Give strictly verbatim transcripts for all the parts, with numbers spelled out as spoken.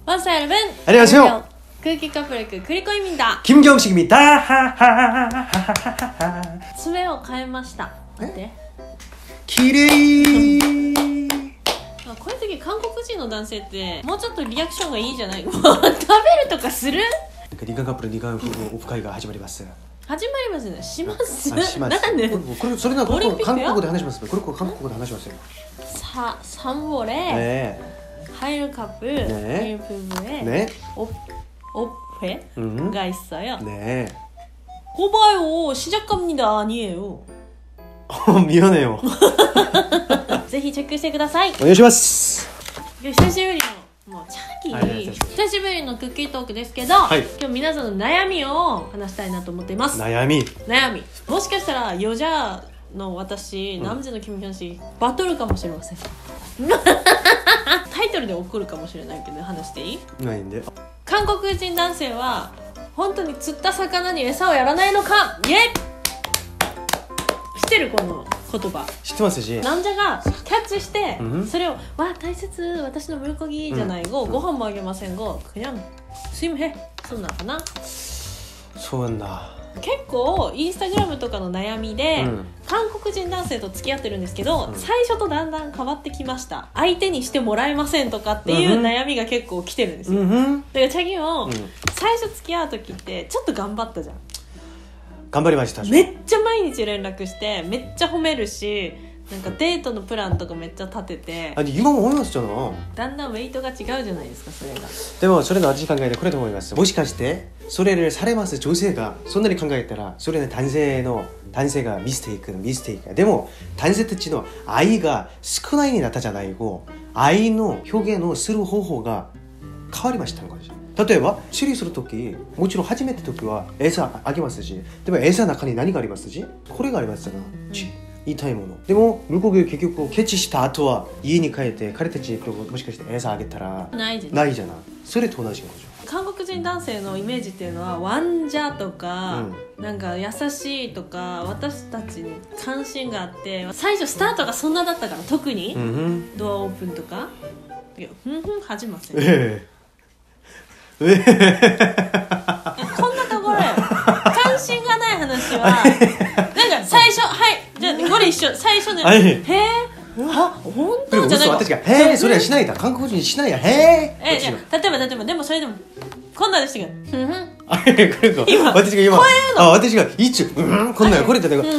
원사 여러분 안녕하세요. 空気カップルクリコイミンだ。 김경식입니다. 爪を変えました。待って。 きれい。 こういう時韓国人の男性ってもうちょっとリアクションがいいじゃない？もう食べるとかする？ 日韓カップル日韓夫婦オフ会が始まります。 始まりますね。します。 します。 なんで？ これそれなら韓国語で話します。これ韓国語で話しますよ。 사 삼 월에 네. 한일 커플 네. 한일 부부의 네. 오페가 있어요. 네. 거봐요. 시작합니다. 아니에요. 어, 미안해요. ぜひチェックしてください。 お願いします。 久しぶりのもうチャギ、 はい、 久しぶりのクッキートークですけど、はい、今日皆さんの悩みを話したいなと思っています。 悩み悩みもしかしたらヨジャーの私、 うん、 남자のキムヒョン氏バトルかもしれません。タイトルで怒るかもしれないけど話していい？ ないんで。 韓国人男性は本当に釣った魚に餌をやらないのか？イエイ！知ってるこの言葉？ 知ってますし、 なんじゃがキャッチして、うん、それをわ大切私の물고기じゃないご、うん、ご飯もあげませんご그냥すいませんそんなかな。 そうなんだ。 結構インスタグラムとかの悩みで、うん、韓国人男性と付き合ってるんですけど、うん、最初とだんだん変わってきました。相手にしてもらえませんとかっていう悩みが結構来てるんですよ、うん、だからチャギも、うん、最初付き合う時ってちょっと頑張ったじゃん。 頑張りました。 めっちゃ毎日連絡してめっちゃ褒めるし、なんかデートのプランとかめっちゃ立てて、 あ、今も思いますよ。 だんだんウェイトが違うじゃないですか。それがでもそれの私考えてこれと思います。もしかしてそれをされます女性がそんなに考えたら、それね男性の男性がミステイクミステイクでも男性たちの愛が少ないになったじゃないご、愛の表現をする方法が変わりましたのか。例えば釣りするとき、もちろん初めての時は餌あげますし、でも餌の中に何がありますし、これがありますから、うん、痛いもの。でも向こうが結局キャッチした後は家に帰って彼たちともしかして餌あげたらないじゃないじゃない。それと同じことじゃん。 韓国人男性のイメージっていうのはワンジャとか、うん、なんか優しいとか私たちに関心があって、最初スタートがそんなだったから、特に、うん、ドアオープンとかいやふんふん始ません、ええこんなところよ。関心がない話はなんか最初はいじゃあこれ一緒最初ね、へえあ本当じゃないか。 私がへえそれはしないだ。韓国人しないやへえ。えじゃあ例えば例えばでもそれでもこんなでしたけどふんふん今私が今こういうのあ私が一応うんこんなよこれじゃないか、うん、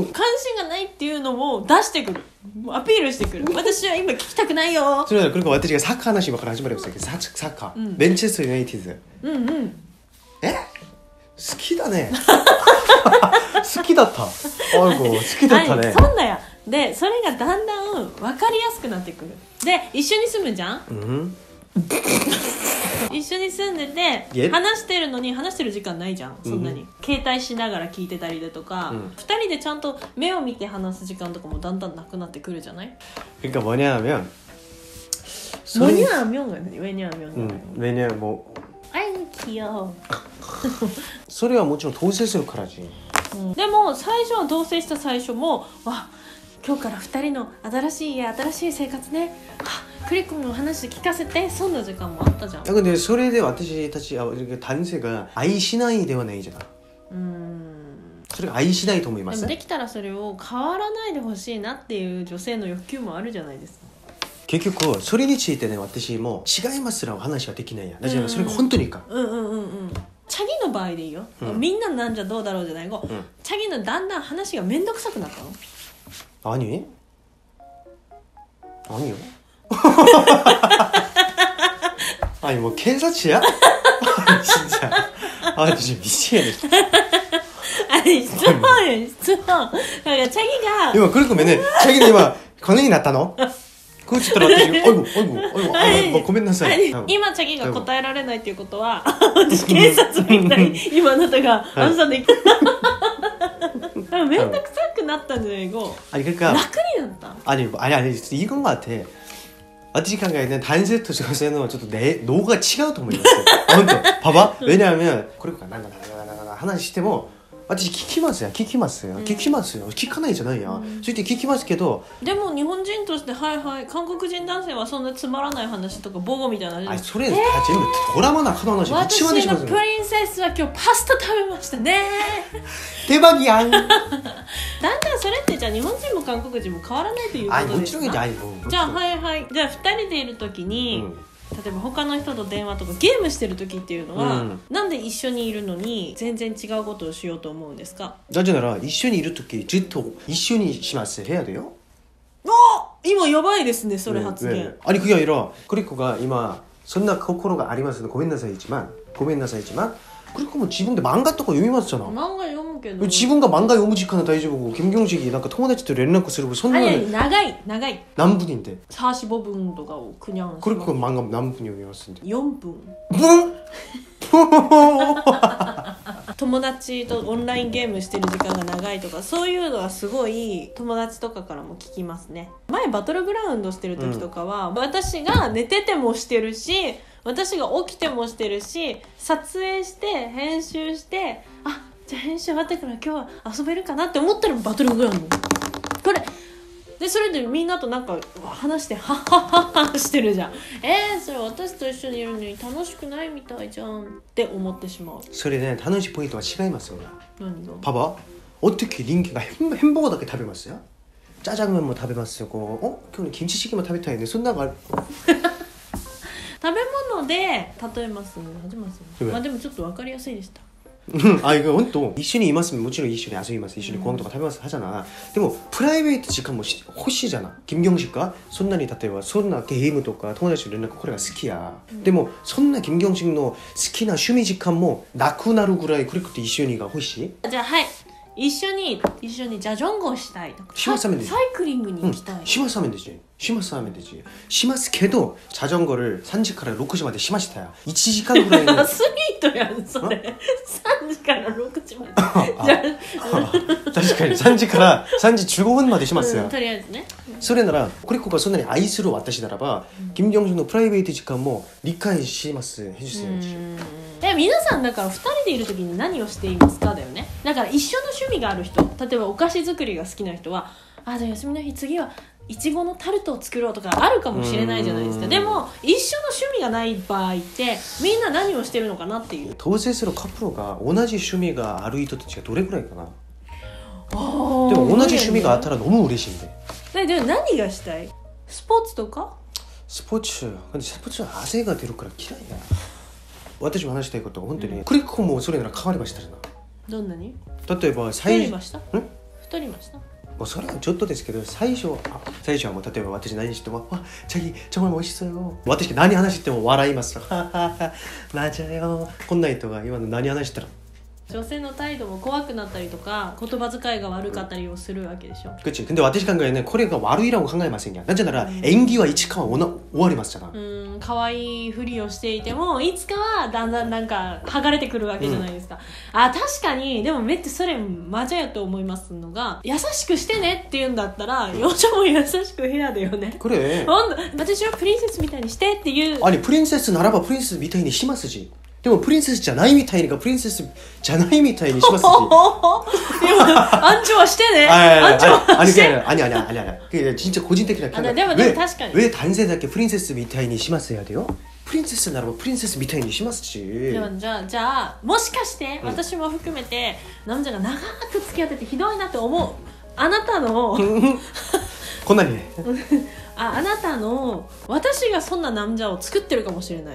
関心がないっていうのを出してくる、アピールしてくる。私は今聞きたくないよ。 それはこれから私がサッカー話今から始まるんですけど、サッカー、うん、ベンチェスターユナイティズ、 うんうん、 え好きだね好きだったあいこ好きだったね、 はい、そんなやでそれがだんだん分かりやすくなってくる。で一緒に住むじゃん、うん一緒に住んでて話してるのに話してる時間ないじゃんそんなに、うん、携帯しながら聞いてたりだとか、うん、ふたりでちゃんと目を見て話す時間とかもだんだんなくなってくるじゃない。 그러니까 뭐냐면 뭐냐면 왜냐면 음, 왜냐면 뭐 아이 귀여워 それはもちろん同棲するからじ、 うん、でも最初は同棲した最初もわ今日からふたりの新しい家新しい生活ねクリコの話聞かせてそんな時間もあったじゃん。 だけどそれで私たち男性が愛しないではないじゃん。うーんそれが愛しないと思います。 でもできたらそれを変わらないでほしいなっていう女性の欲求もあるじゃないですか。 結局それについてね私も違いますら話はできないや。だからそれが本当にいいか。 うんうんうんうん。チャギの場合でいいよ、うん、みんななんじゃどうだろうじゃないご、うん、チャギのだんだん話がめんどくさくなったの。 何何よ아니 뭐警察이야? 진짜 아 진짜 미치겠네. 아니 스톤 스톤 그러니까 자기가 今그럴 거면은 자기는今金になったの? 그거 진짜私 아이고 아이고 아이고 아이고ごめんなさい。 今チャギが答えられないっていうことは私警察みたいに今あなたがアンサーできためんどくさくなったんじゃないご。 아니 그러니까 楽になった。 아니 아니 아니 이건 것 같아.私考えて男性と女性のちょっとね脳が違うと思いますよ。本当。봐봐. 왜냐하면これからなんだなんだなんだ話しても私聞きますよ聞きますよ、うん、聞きますよ聞かないじゃないや、うん、それで聞きますけどでも日本人としてはいはい韓国人男性はそんなつまらない話とかボゴみたいなあそれ、えー、全部ドラマの中の話私のプリンセスは今日パスタ食べましたね手羽やんだんだんそれってじゃあ日本人も韓国人も変わらないということですか。もちろんじゃあじゃあはいはいじゃあふたりでいるときに、うん例えば他の人と電話とかゲームしてる時っていうのは、うん、なんで一緒にいるのに全然違うことをしようと思うんですか。 なぜなら一緒にいる時ずっと一緒にします部屋でよ。 あ今やばいですねそれ発言、ねね、 아니 그게 아니라 그리고が今そんな心がありますのごめんなさい지만ごめんなさい지만 그리고 뭐自分で漫画とか読みますじゃない。 漫画読むけど自分が漫画読む時間は大丈夫。김경식이なんか友達と連絡するそんな 아니長い長い何分인데 사십오分とかを그냥 그리고漫画何分読みますんでよんぷん友達とオンラインゲームしてる時間が長いとかそういうのはすごい友達とかからも聞きますね。前バトルグラウンドしてる時とかは、うん、私が寝ててもしてるし私が起きてもしてるし撮影して編集してあじゃあ編集終わってから今日は遊べるかなって思ったらバトルグラウンドこれでそれでみんなとなんか話してハッハッハッハしてるじゃん。えー、それ私と一緒にいるのに楽しくないみたいじゃんって思ってしまう。 それね楽しいポイントは違いますよね。 何が 봐봐 어떻게 링키가 햄버거だけ食べますよ。짜장면も食べますよ。こう어今日김치찌개も食べたいねそんなのある食べ物で例えますね始ますね。まあでもちょっと分かりやすいでした。 あ이거本当一緒にいますもちろん一緒に遊びます一緒にご飯とか食べます하잖아。でもプライベート時間も欲しいじゃない。김경식가そんなに例えばそんなゲームとか友達と連絡これが好きや。でもそんな김경식の好きな趣味時間もなくなるぐらい그렇게一緒にが欲しい。 じゃあはい一緒に一緒に자전거したいとかサイクリングに行きたい。 します하면 되지。します하면 되지。しますけど자전거를さんじからろくじまでしましたよ。いちじかんぐらいの。 アスリートやんそれ。さんじからろくじまで。 確かにさんじからさんじじゅうごふんまでしますよ。 うん、とりあえずね。 それならこれこがそんなに愛する私ならば、うん、김경식のプライベート時間も理解します해주세요。 え皆さんだからふたりでいる時に何をしていますかだよね。だから一緒の趣味がある人例えばお菓子作りが好きな人はあじゃあ休みの日次はいちごのタルトを作ろうとかあるかもしれないじゃないですか。でも一緒の趣味がない場合ってみんな何をしてるのかなっていう。 同棲するカップルが同じ趣味がある人たちがどれくらいかな。でも同じ趣味があったら너무嬉しいんで。 でも何がしたい？スポーツとか？ スポーツ근데スポーツは汗が出るから嫌いや。私も話したいことは本当に、うん、クリックもそれなら変わりましたじゃな。 どんなに？ 例えば最初太りました？太りました？ もうそれはちょっとですけど最初あ最初はもう例えば私何してもあチャギ정말 멋있어요私が何話しても笑いますよ맞아요こんな人が今の何話したら女性の態度も怖くなったりとか言葉遣いが悪かったりをするわけでしょ。 그치。근데私考えねこれが悪い라고考えませんや。なぜなら演技はいつかは終わりますじゃな。 うん可愛いふりをしていてもいつかはだんだんなんか剥がれてくるわけじゃないですか、うん、あ確かにでもめっちゃそれマジやと思いますのが優しくしてねって言うんだったら幼女も優しく部屋だよね。 これ私はプリンセスみたいにしてっていう。 あれプリンセスならばプリンセスみたいにしますしでもプリンセスじゃないみたいにかプリンセスじゃないみたいにしますし暗唱はしてね暗唱はして 아니아니아니아니 그게 진짜 고진적이라 아,でもでも確かに 왜男性だけプリンセスみたいにしますやでよ。プリンセスならばプリンセスみたいにしますし。 でもじゃあじゃあもしかして私も含めてナムちゃんが長く付き合っててひどいなって思うあなたのこんなにねああなたの私がそんなナムちゃんを作ってるかもしれない。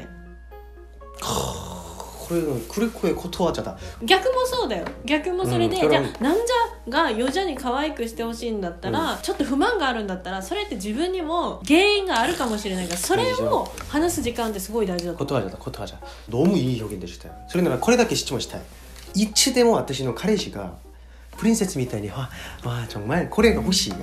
これクレコへことわちゃだ。 逆もそうだよ。逆もそれで、うん、じゃあなんじゃがよじゃに可愛くしてほしいんだったら、うん、ちょっと不満があるんだったらそれって自分にも原因があるかもしれないからそれを話す時間ってすごい大事だと。 ことわちゃだことわちゃ。너무いい表現でしたよ。それならこれだけ質問したい。いつでも私の彼氏がプリンセスみたいにわあ정말これが欲しいや。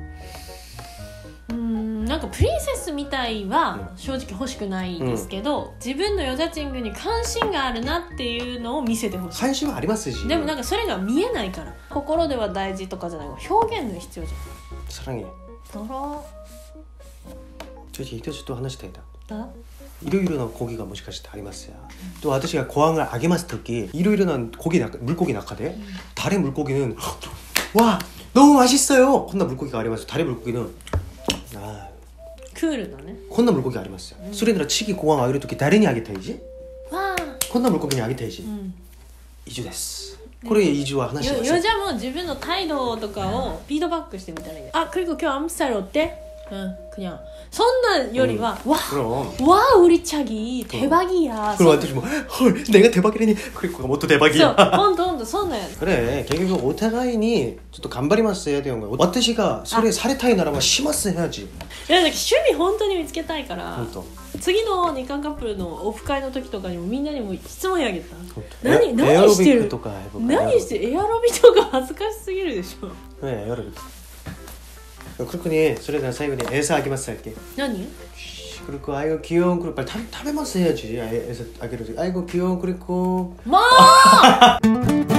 なんかプリンセスみたいは正直欲しくないですけど、うん、自分のヨジャチングに関心があるなっていうのを見せてほしい。 関心はありますしでもなんかそれが見えないから心では大事とかじゃない表現の必要じゃん。 사랑해。 だらちょっと一つと話したいだ。 だいろいろな고기가もしかしてありますよ。또私が고항을 아게마스時いろいろな고기 물고기中で 달의 물고기는 와 너무 맛있어요. こんな 물고기가 あります。 달의 물고기는 아 クールだね。 こんな 물고기 ありますよ。それなら次고항あげる時誰にあげたいじ？ わあ。 こんな 물고기にあげたいじ。イジュです。これイジュは話します。 よじゃあもう自分の態度とかをフィードバックしてみたらいいね。あ、그리고今日아무スタイル어때？응, 그냥そんなよりは、 음, 와, 와 우리 차기 대박이야. 그럼私も 헐, 내가 대박이라니. 그리고 뭐 또 대박이야. ほんとほんとそうなんや。 그래, 결국お互いにちょっと頑張ります해야 되는 거야. 私がそれされたいならばします해야지。 いや、趣味本当に見つけたいから。本当。次の日韓カップルのオフ会の時とかにもみんなにも質問あげた。何何してる？何してる？エアロビとか恥ずかしすぎるでしょ。 ね、エアロビ。 그렇고 니 소리가 사이고니 애사 아기마스 할게. 아니? 그리고 아이고 귀여운 그리고 빨리 타베마스 해야지. 애사 아기로 아이고 귀여운 그리고 뭐!